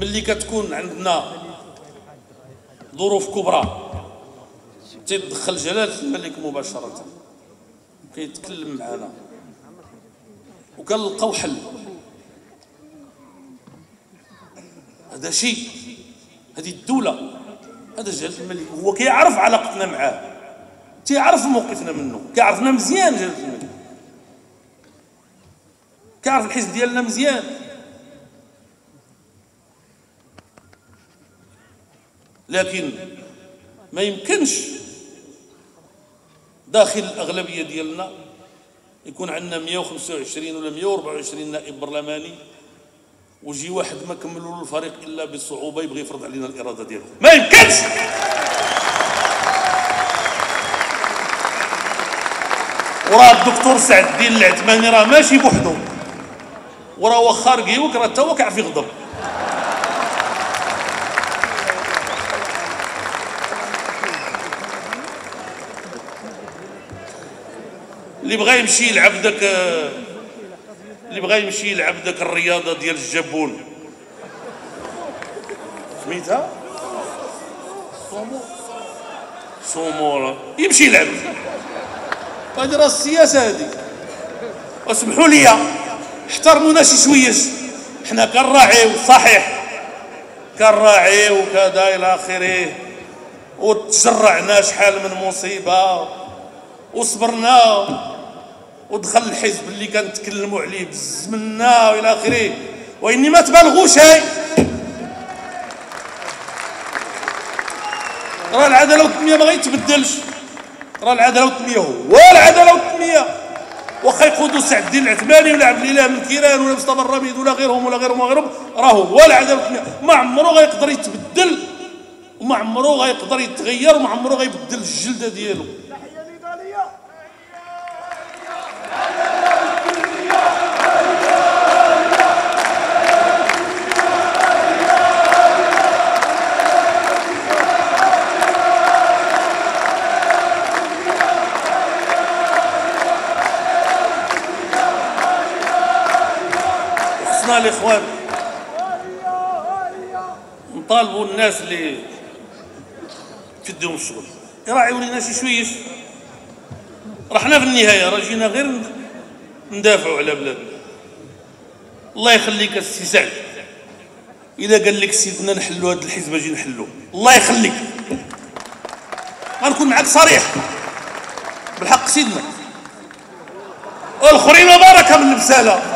ملي كتكون عندنا ظروف كبرى تيدخل جلالة الملك مباشرة وكيتكلم معنا وكنلقاو حل. هذا شيء، هذه الدولة، هذا جلالة الملك هو كيعرف علاقتنا معاه، تيعرف موقفنا منه، كيعرفنا مزيان جلالة الملك، كيعرف الحزب ديالنا مزيان. لكن ما يمكنش داخل الأغلبية ديالنا يكون عندنا 125 ولا 124 نائب برلماني ويجي واحد ما كملوا له الفريق الا بصعوبه يبغي يفرض علينا الاراده ديالو. ما يمكنش. وراه الدكتور سعد الدين العثماني راه ماشي بوحدو، وراه واخا رقيوك راه تا هو كيعرف يغضب. اللي بغى يمشي يلعب داك الرياضه ديال الجابون سميتها سومو يمشي يلعب. هذه راه السياسه هذه. واسمحوا لي احترمونا شي شويش، حنا كنراعيو صحيح، كنراعيو وكذا الى اخره، وتجرعنا شحال من مصيبه وصبرنا، ودخل الحزب اللي كنتكلموا عليه بالزمنا والى اخره، واني ما تبالغوا شيء. راه العداله والتنميه ما غيتبدلش، راه العداله والتنميه هو العداله والتنميه، واخا يقودوا سعد الدين العثماني ولا عبد الاله بن كيران ولا مصطفى الرميد ولا غيرهم راه هو العداله والتنميه. ما عمره غيقدر يتبدل، وما عمره غيقدر يتغير، وما عمره غيبدل الجلده ديالو. الاخوان نطالبوا الناس اللي تديهم الشغل يراعيوا لينا شي شويش. راه حنا في النهايه راه جينا غير ندافعوا على بلادنا. الله يخليك السي سعد، اذا قال لك سيدنا نحلوا هذا الحزب اجي نحلوه، الله يخليك، غنكون معك صريح بالحق سيدنا. والاخرين بركه من البساله.